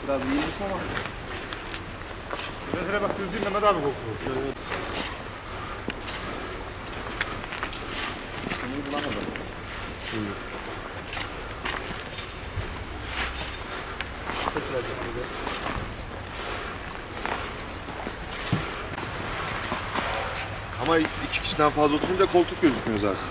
Biraz iyiymiş ama. Mesela bak düz değil Mehmet abi kokuyor. Evet. Bunu bulamadım. Ama iki kişiden fazla oturunca koltuk gözükmüyor zaten.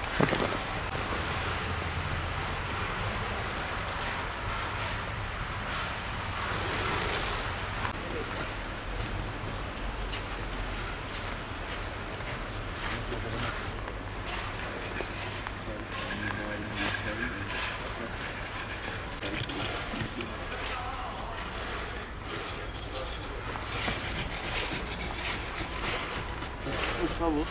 Uçma bu.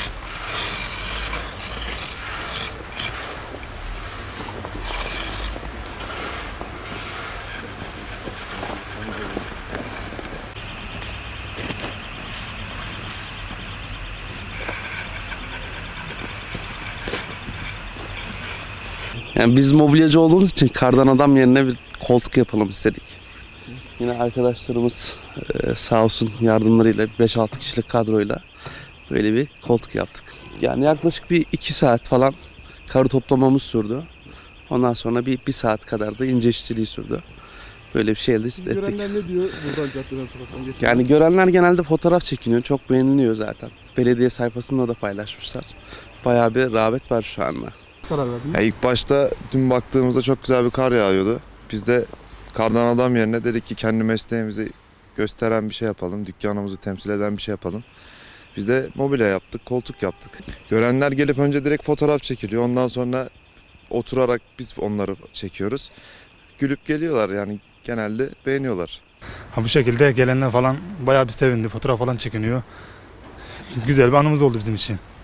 Yani biz mobilyacı olduğumuz için kardan adam yerine bir koltuk yapalım istedik. Yine arkadaşlarımız sağ olsun yardımlarıyla 5-6 kişilik kadroyla böyle bir koltuk yaptık. Yani yaklaşık bir 2 saat falan karı toplamamız sürdü. Ondan sonra bir saat kadar da ince işçiliği sürdü. Böyle bir şey elde ettik. Görenler ne diyor buradan caddeden sokaktan geçiyor? Yani görenler genelde fotoğraf çekiniyor. Çok beğeniliyor zaten. Belediye sayfasında da paylaşmışlar. Bayağı bir rağbet var şu anda. Karar verdiniz. Ya ilk başta dün baktığımızda çok güzel bir kar yağıyordu. Biz de kardan adam yerine dedik ki kendi mesleğimizi gösteren bir şey yapalım. Dükkanımızı temsil eden bir şey yapalım. Biz de mobilya yaptık, koltuk yaptık. Görenler gelip önce direkt fotoğraf çekiliyor. Ondan sonra oturarak biz onları çekiyoruz. Gülüp geliyorlar yani genelde beğeniyorlar. Ha, bu şekilde gelenler falan bayağı bir sevindi. Fotoğraf falan çekiniyor. Güzel bir anımız oldu bizim için.